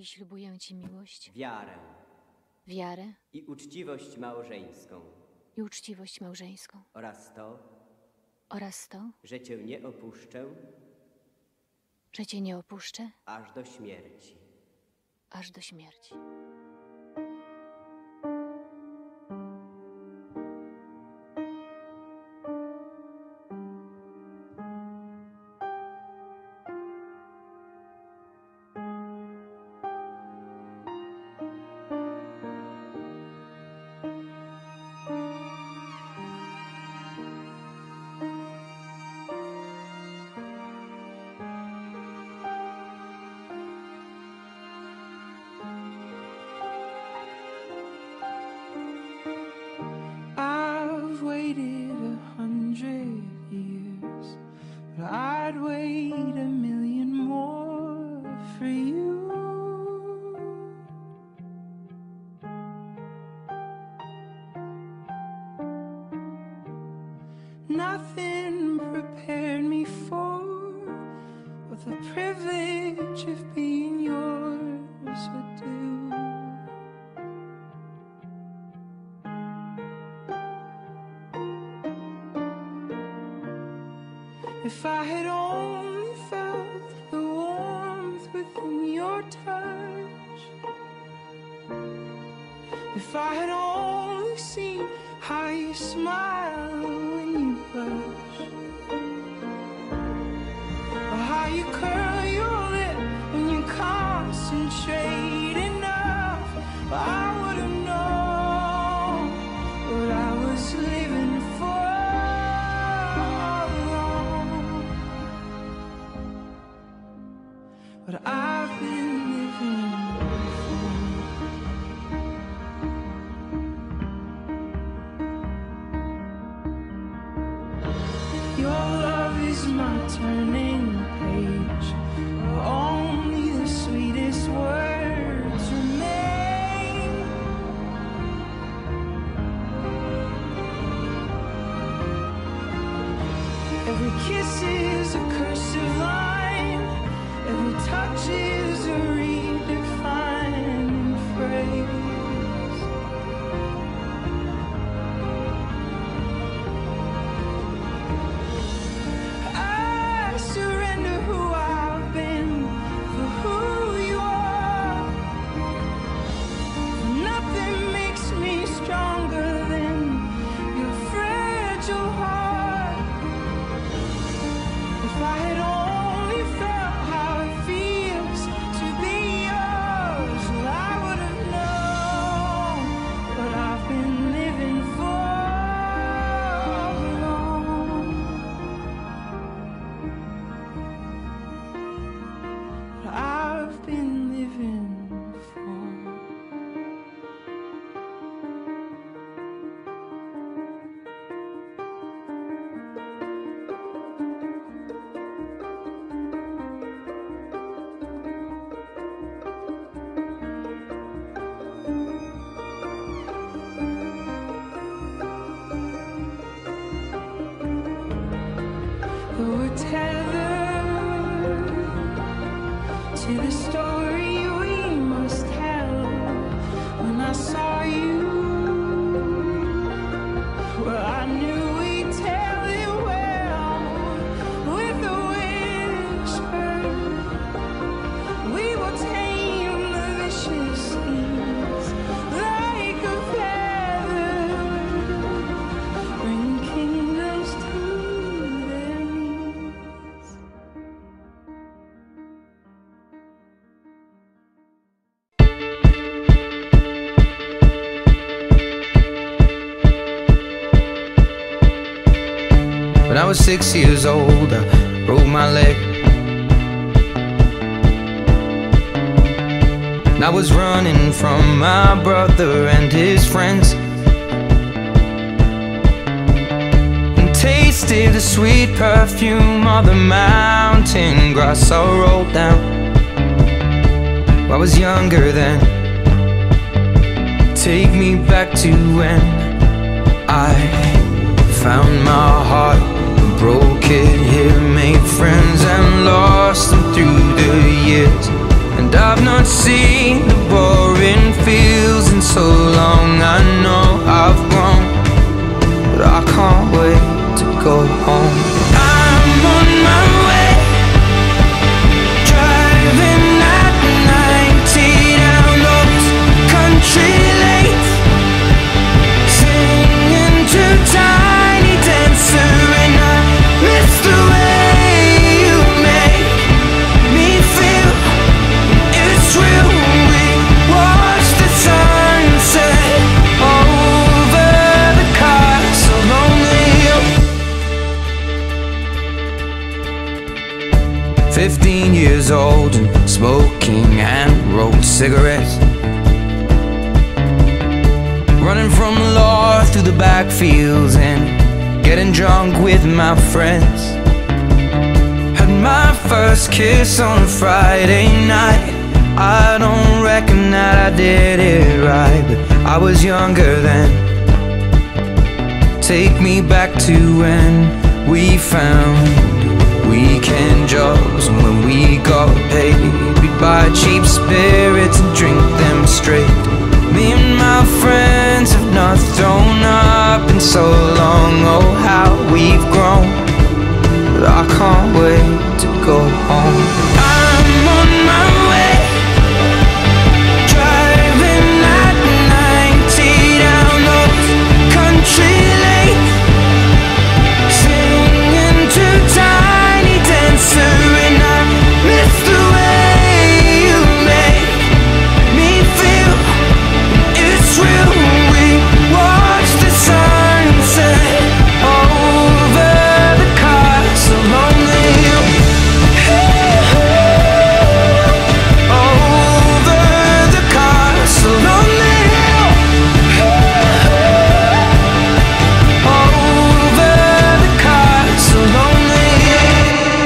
i ślubuję ci miłość, wiarę wiarę i uczciwość małżeńską i uczciwość małżeńską oraz to, że cię nie opuszczę aż do śmierci. aż do śmierci. I've waited 100 years, but I'd wait 1,000,000 more for you. Nothing prepared me for what the privilege of being yours would do. If I had only felt the warmth within your touch, if I had only seen how you smile when you blush, or how you curl your lip when you concentrate enough, I would have known what I was living for. But I've been living for. Your love is my turning page, where only the sweetest words remain. Every kiss is a cursive line, every touch is a redefining phrase. I surrender who I've been for who you are. Nothing makes me stronger than your fragile heart. If I had only felt how it feels to be yours, well, I would have known what I've been living for all along. What I've been living for. We're tethered to the story we must tell. When I saw you, well, I knew we'd tell it well. With a whisper, we will tame the vicious things like a feather, bring kingdoms to their knees. When I was 6 years old, I broke my leg, and I was running from my brother and his friends, and tasted the sweet perfume of the mountain grass I rolled down. I was younger then. Take me back to when I found my heart, broke it here, made friends and lost them through the years. And I've not seen the boring fields in so long. I know I've grown, but I can't wait to go home. I'm on my way, driving at 90 down those country lanes, singing to Tiny Dancer, and I miss the way you make me feel. It's real. We watch the sunset over the castle lonely hill. 15 years old and smoking hand-rolled cigarettes, running from the law through the backfields and getting drunk with my friends. Had my first kiss on a Friday night. I don't reckon that I did it right, but I was younger then. Take me back to when we found weekend jobs, and when we got paid, we'd buy cheap spirits and drink them straight. Me and my friends have not thrown up in so long. Oh, how we've grown, but I can't wait to go home. I'm on my way, driving at 90 down those country lanes, singing to Tiny Dancer, and I miss the way you make me feel. It's real. We watch the sunset over the castle lonely hill. Over the castle lonely hill. Over the castle lonely hill.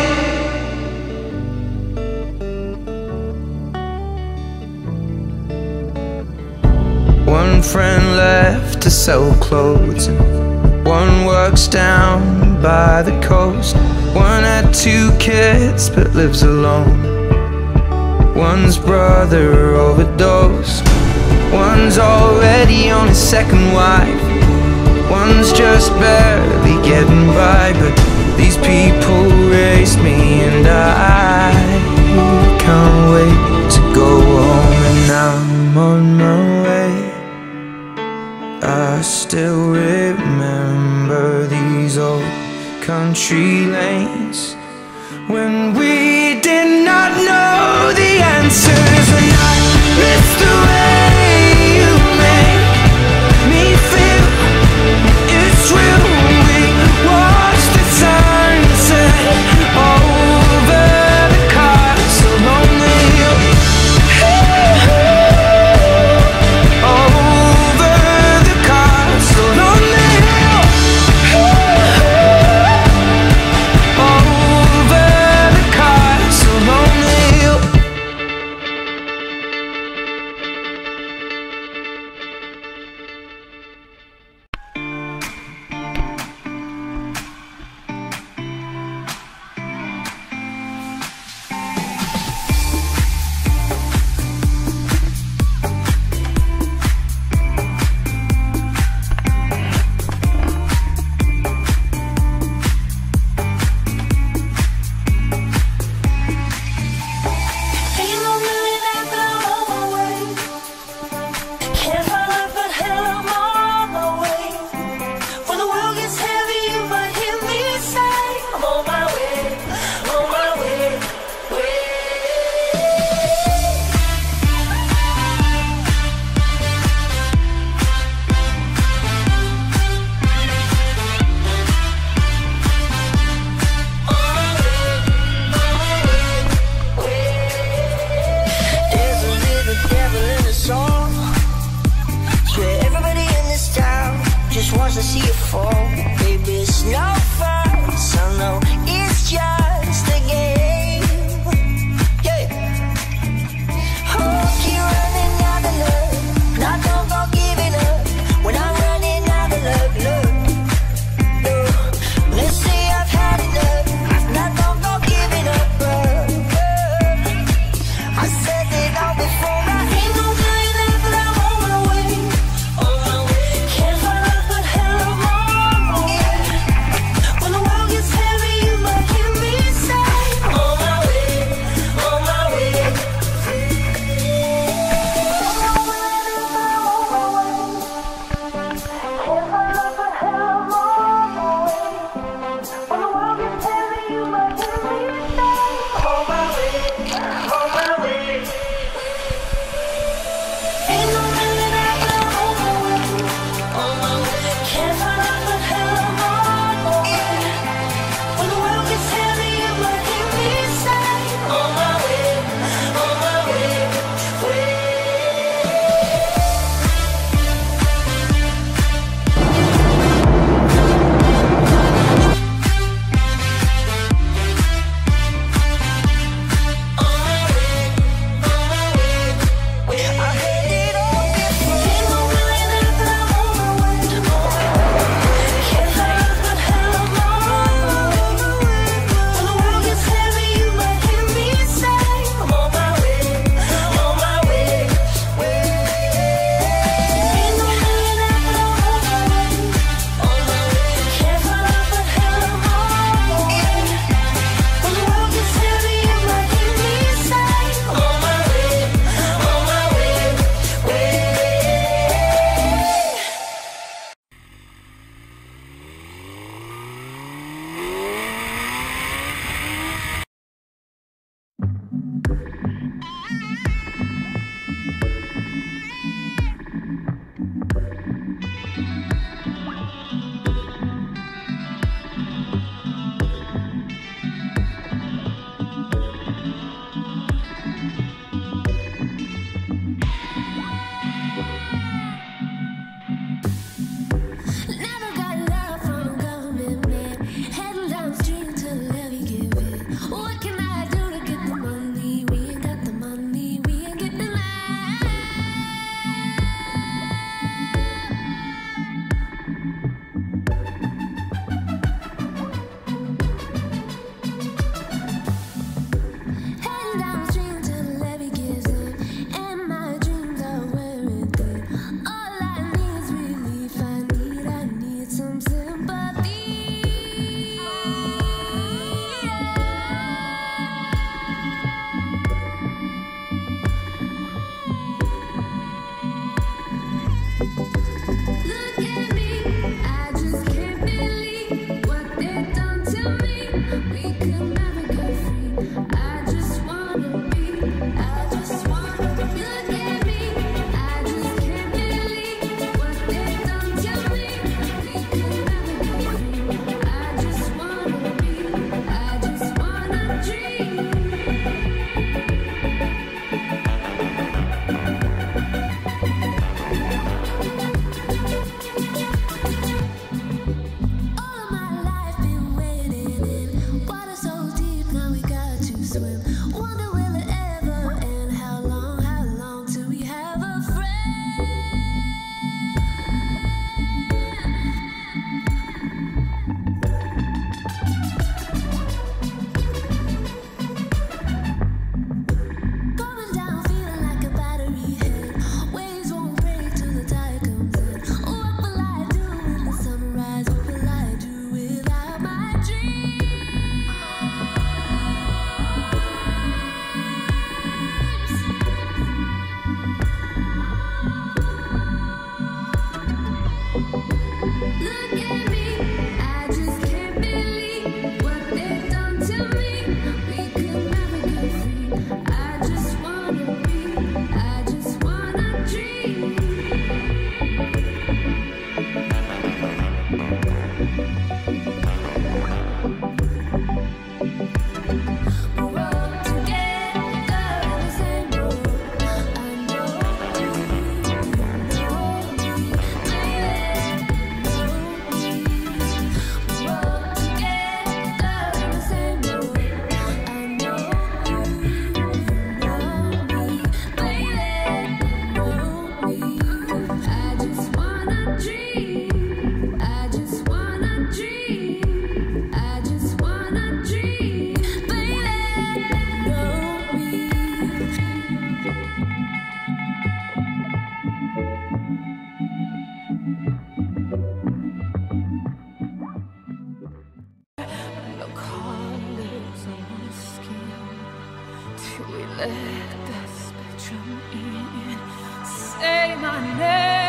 One friend left to sell clothes, and one works down by the coast. One had 2 kids but lives alone. One's brother overdosed. One's already on his second wife. One's just barely getting by, but these people raised me, and I can't wait to go home. And I'm on my way. I still remember these old country lanes when we did not know the answers, and I miss the way you make me feel. It's real. We watch the sunset over the castle lonely hill. Over the castle lonely hill. Over the castle lonely hill. We let the spectrum in. Say my name.